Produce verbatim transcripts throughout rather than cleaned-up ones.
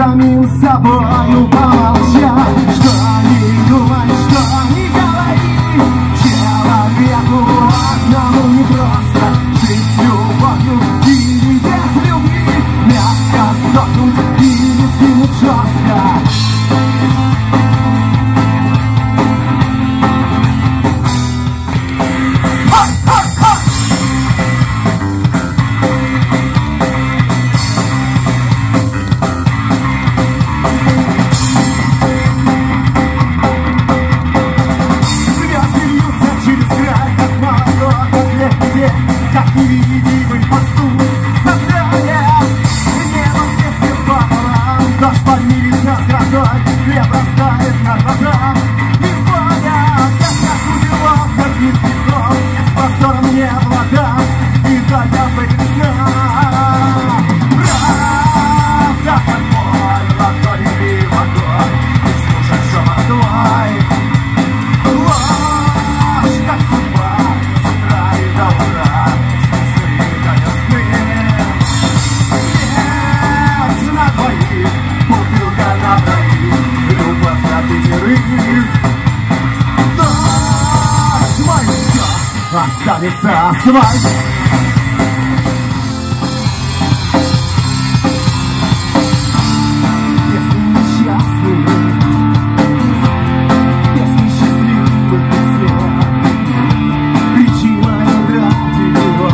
самим собою помолчать. Что ни думай, что ни говори, человеку одному непросто жить с любовью или без любви, мягко сдохнуть или скинуть жестко. Как невидимый пастух создания, небо вместе пополам, дождь поднимется с грозой, хлеб растает на глазах. И поля, как как узелок, как низкий дом, с простором не обладал, и только весна. Правда, как мой ладонь или водой, и слушай шепот твой. Ложь, как судьба, с утра и до утра. Останется асфальт. Если несчастный, если счастливый след, причина ради него,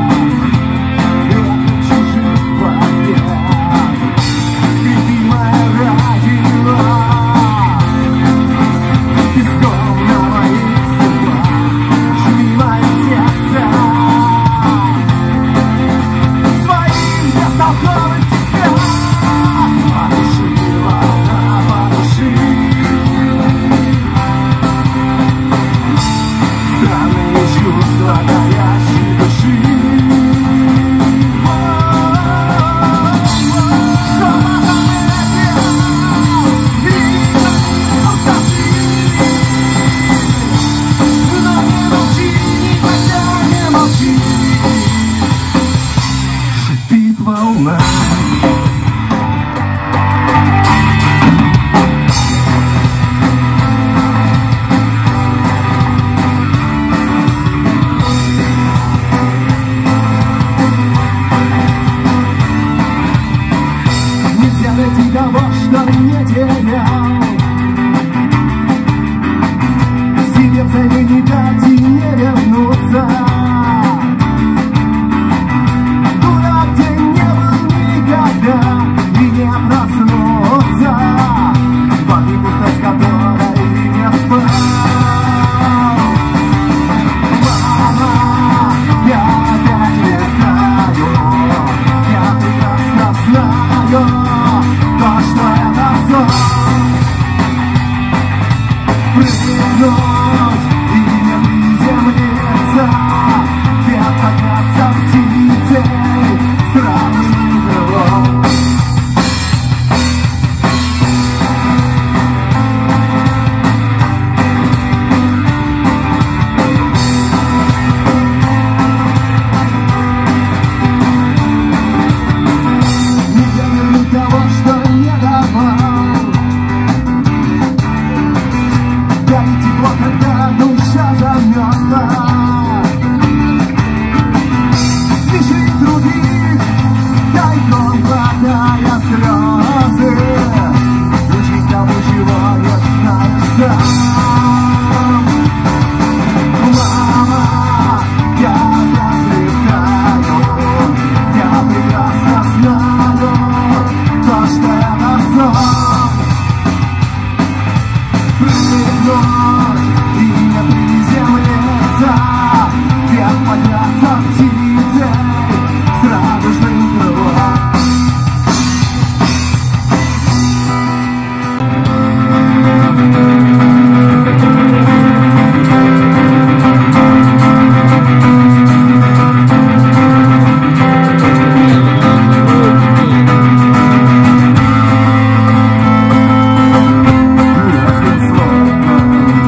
это чужих побед, любимая ради него, песком на моих ступах. Своим я столкнуть тебя, подушила на подуши. Странные чувства горящей души. Шипит волна. Нельзя найти того, что не терял. Себе в цели не дать и не вернуться. И не проснуться в огне пустость, которой не спал. Мама, я опять летаю, я прекрасно знаю то, что это сон. Прыгнуть и не приземлиться, где подняться птицей сразу крылом. Когда душа замерзла, смеши других, тайком глотая слезы, учить тому, чего не знаешь сам. Мама, я опять летаю, я прекрасно знаю то, что это сон. Прыгнуть и не приземлиться, где подняться птицей с радужным крылом. Словно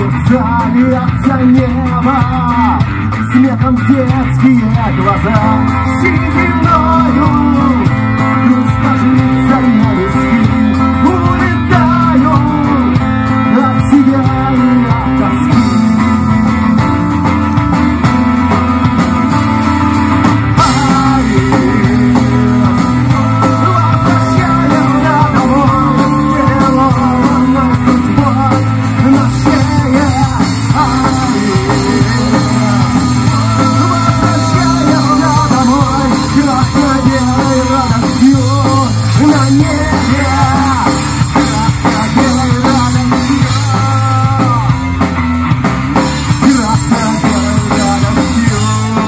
Льется небо, смехом детские глаза, сединою грустно житься на виски. Улетаю от себя и от тоски. Возвращаемся домой, сделанной судьбой на шее. Возвращаемся домой, красно-белой радостью на небе. Красно-белой радостью, красно-белой радостью.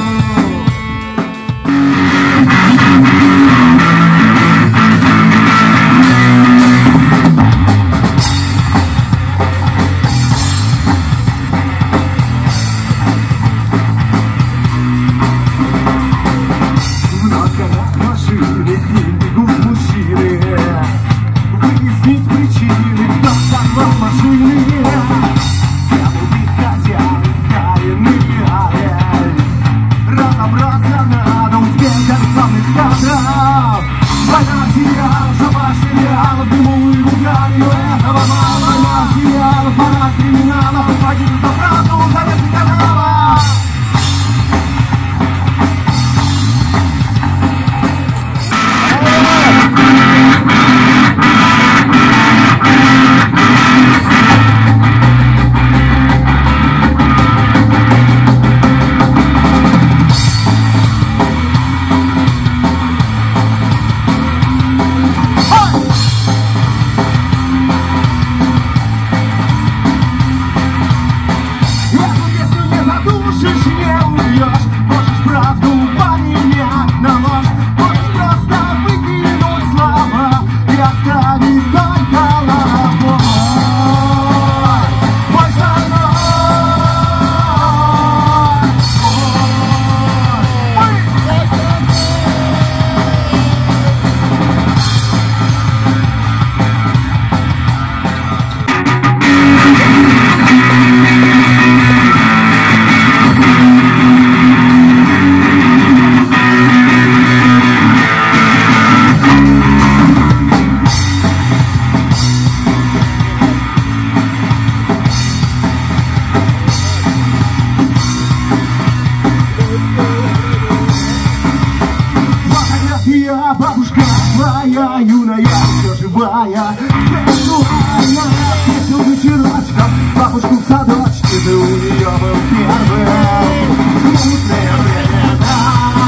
Бабушка моя юная, еще живая, сексуальная, песен вечерочком, бабушку в садочке, ты у нее был первым. Смутные времена,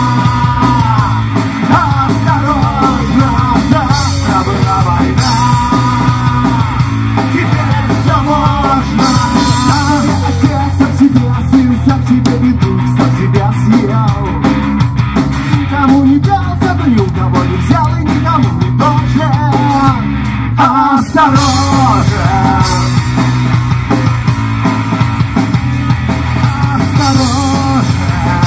осторожно, завтра была война, теперь все можно. Сам себе отец, сам себе сын, сам себе петух, сам себя съел. Никому не дал, зато ни у кого не взял и никому не должен. Осторожен, осторожен.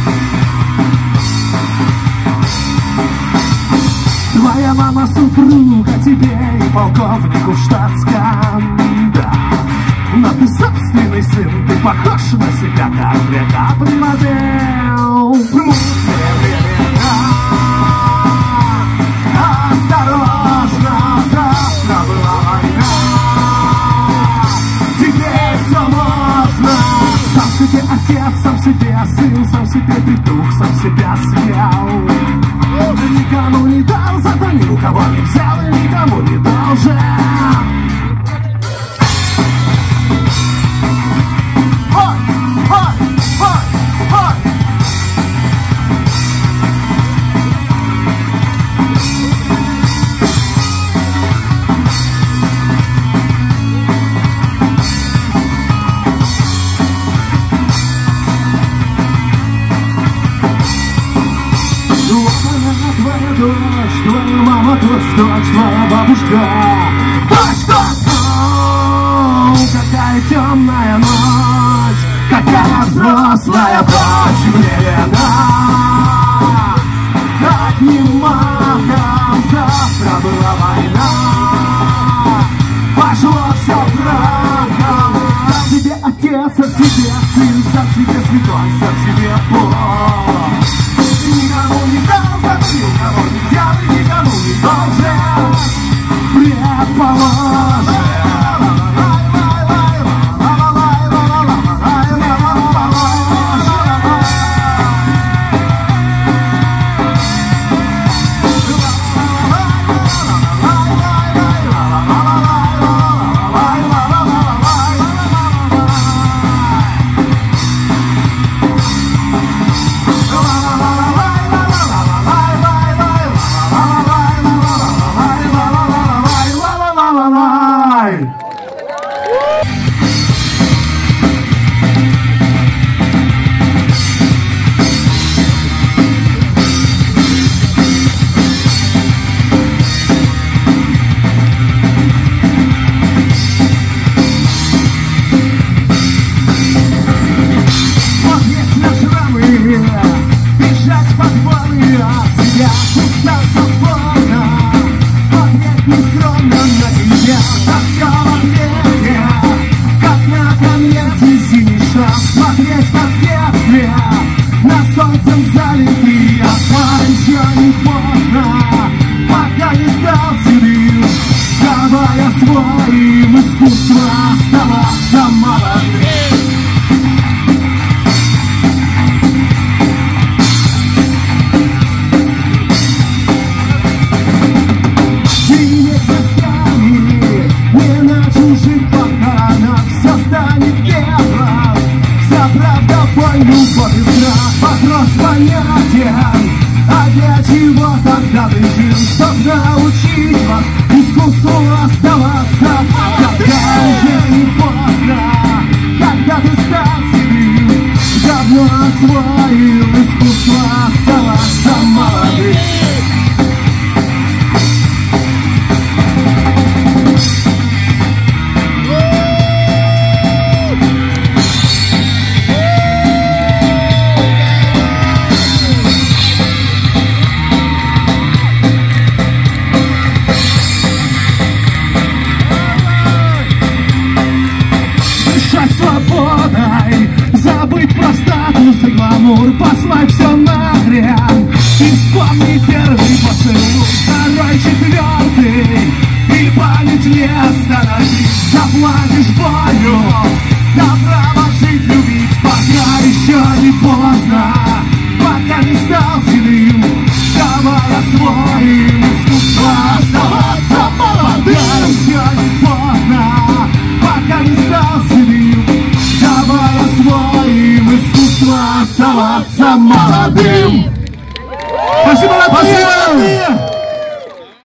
Твоя мама супруга тебе и полковнику в штатском, да. Но ты собственный сын, ты похож на себя, как река Примадел. Смутные времена, осторожно, завтра была война, теперь все можно. Сам себе отец, сам себе сын, сам себе петух, сам себя съел. Ты никому не дал, зато ни у кого не взял и никому не должен. Твоя дочь, твоя мама, дочь, дочь, твоя бабушка. Дочь, дочь, дочь, какая темная ночь, какая взрослая дочь мне вина. Одним махом завтра была война, пошло все прахом. Сам себе сам себе святой, сам себе Бог. Никому не дал, забыл, никому не взял и никому не должен предположен. Бежать подвалы от тебя, кусаться больно, смотреть нескромно на тебя, так все в ответе, как на конверте синий шаг, смотреть как в детстве, на солнцем залитый асфальт. Еще не поздно, пока не стал седым, давая своим искусство оставаться молодым. Любовь и страх, вопрос понятен. А для чего тогда ты жил? Чтоб научить вас искусству оставаться. Когда уже не поздно, когда ты стал седым, давно освоил искусство оставаться молодым. Свободой, забыть про статус и гламур, послать все нахрен и вспомнить первый поцелуй, второй, четвертый, и память не остановить. Заплатишь болью за право жить, любить, пока еще не поздно, пока не стал седым, давая своим искусство оставаться молодым. Еще не поздно, пока не стал седым, давая своим искусство оставаться молодым. Спасибо, Спасибо.